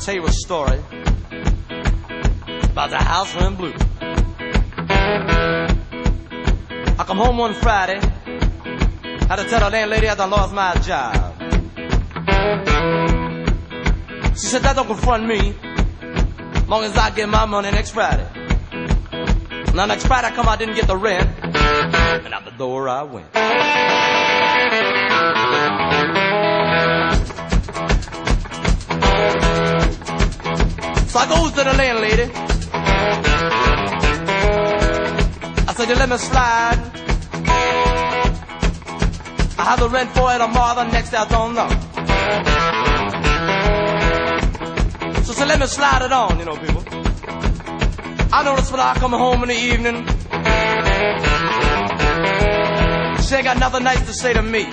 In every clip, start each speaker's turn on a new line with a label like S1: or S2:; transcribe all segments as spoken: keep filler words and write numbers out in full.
S1: tell you a story about the house went blue. I come home one Friday, had to tell the landlady I done lost my job. She said, that don't confront me, long as I get my money next Friday. Now next Friday I come, I didn't get the rent, and out the door I went. So I goes to the landlady. I said, you let me slide. I have the rent for it tomorrow, the next day I don't know. So I said, let me slide it on, you know, people. I notice when I come home in the evening, she ain't got nothing nice to say to me.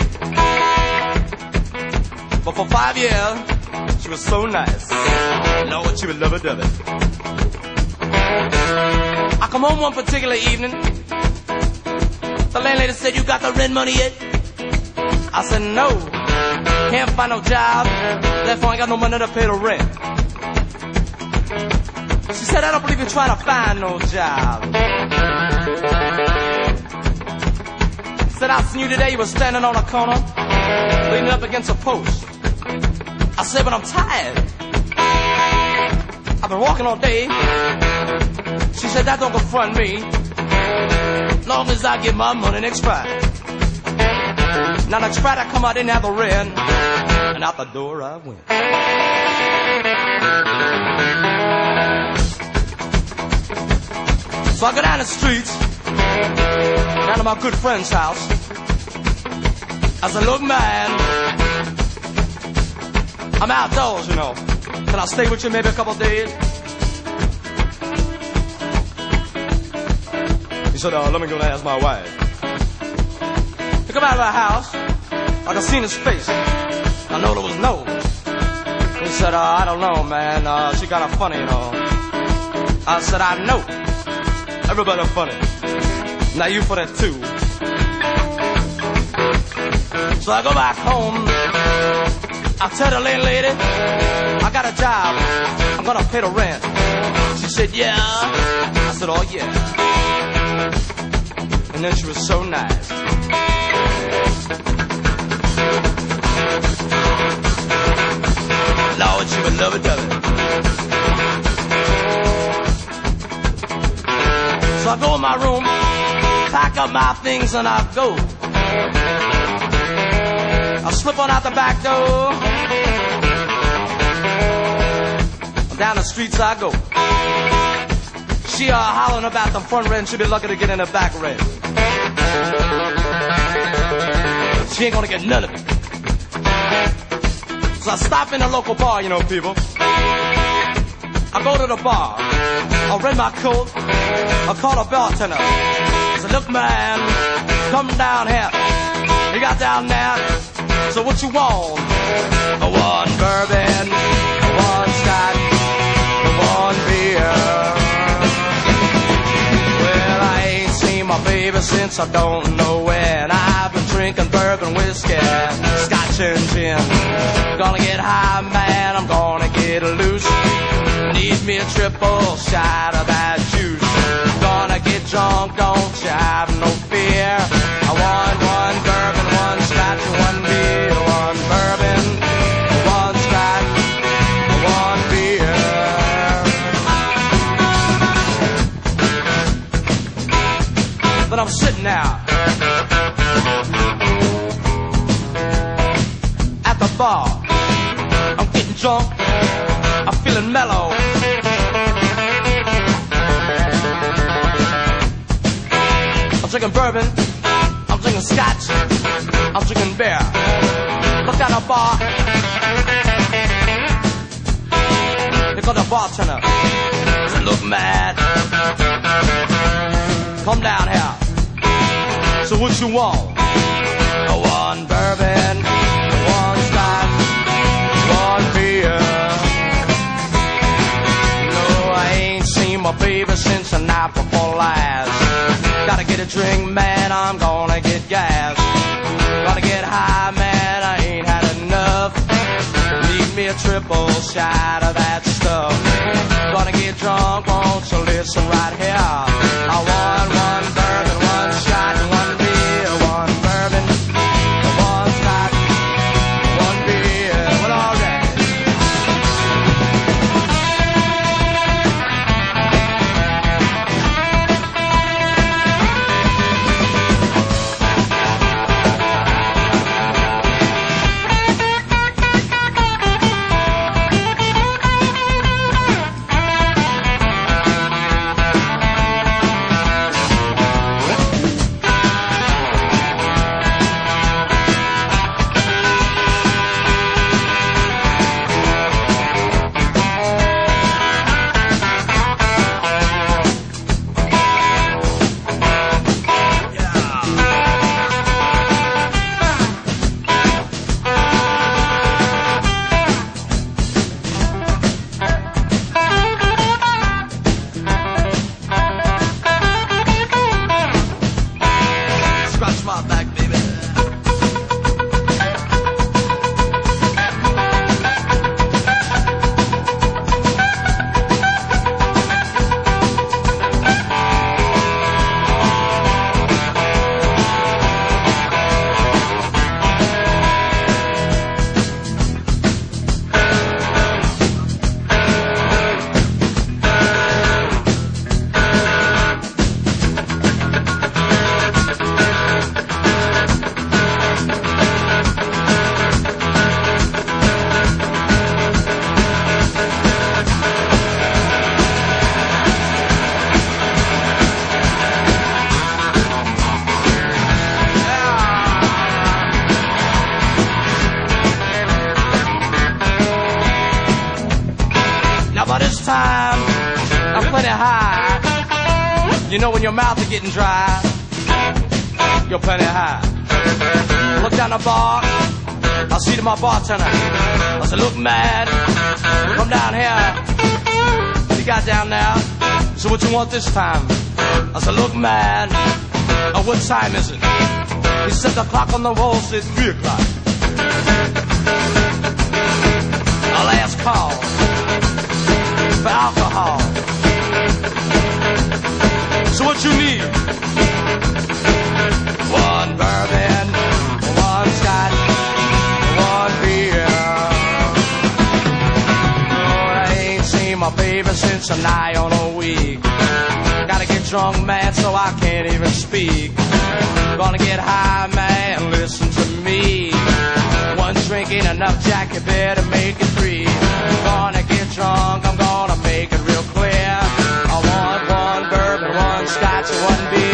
S1: But for five years, she was so nice. Lord, she would love it, love it. I come home one particular evening. The landlady said, you got the rent money yet? I said, no. Can't find no job. Therefore, I ain't got no money to pay the rent. She said, I don't believe you're trying to find no job. Said, I seen you today. You were standing on a corner, leaning up against a post. I said, but I'm tired. I've been walking all day. She said, that don't confront me, long as I get my money next Friday. Now next Friday I come, I didn't have the rent, and out the door I went. So I go down the streets, down to my good friend's house. I said, look, man, I'm outdoors, you know. Can I stay with you maybe a couple days? He said, uh, let me go and ask my wife. He come out of the house, I could see his face. I know there was no. He said, uh, I don't know, man. Uh, she kind of funny, you know. I said, I know. Everybody funny. Now you for that too. So I go back home. I tell the landlady, I got a job. I'm gonna pay the rent. She said, yeah. I said, oh yeah. And then she was so nice. Lord, she would love it, love it. So I go in my room, pack up my things, and I go. I slip on out the back door. Down the streets I go. She uh, hollering about the front rent. She'll be lucky to get in the back rent. She ain't gonna get none of it. So I stop in the local bar, you know, people. I go to the bar. I rent my coat. I call the bartender. I said, look, man, come down here. You got down there. So what you want? One bourbon, one scotch, one beer. Well, I ain't seen my baby since I don't know when. I've been drinking bourbon whiskey, scotch and gin. Gonna get high, man, I'm gonna get loose. Need me a triple shot of that juice. Gonna get drunk, don't you have no fear. I want one bourbon, one scotch, one beer. One bourbon, one scotch, one beer. But I'm sitting out at the bar. I'm getting drunk, I'm feeling mellow. I'm drinking bourbon, I'm drinking scotch, I'm drinking beer. Look at the bar. Here comes the bartender. I said, look, man, come down here. So what you want? One bourbon, one scotch, one beer. No, I ain't seen my baby since the night before last. Gotta get a drink, man, I'm gonna get gas. Gotta get high, man, I ain't had enough. Need me a a triple shot of that stuff. Gonna get drunk, won't you listen right here? I want one bourbon, one shot, one beer, one bourbon, one scotch, one beer. Well, all right. Time, I'm plenty high. You know when your mouth is getting dry, you're plenty high. Look down the bar, I see to my bartender. I said, look mad, come down here. What you got down there? So what you want this time? I said, look mad, oh, what time is it? He said the clock on the wall says three o'clock. Our last call for alcohol. So what you need? One bourbon, one scotch, one beer. Oh, I ain't seen my baby since I'm nigh on a week. Gotta get drunk, man, so I can't even speak. Gonna get high, man, listen to me. One drink ain't enough, Jack, you better make it three. Gonna get drunk, I'm gonna make it real clear. I want one bourbon, one scotch, one beer.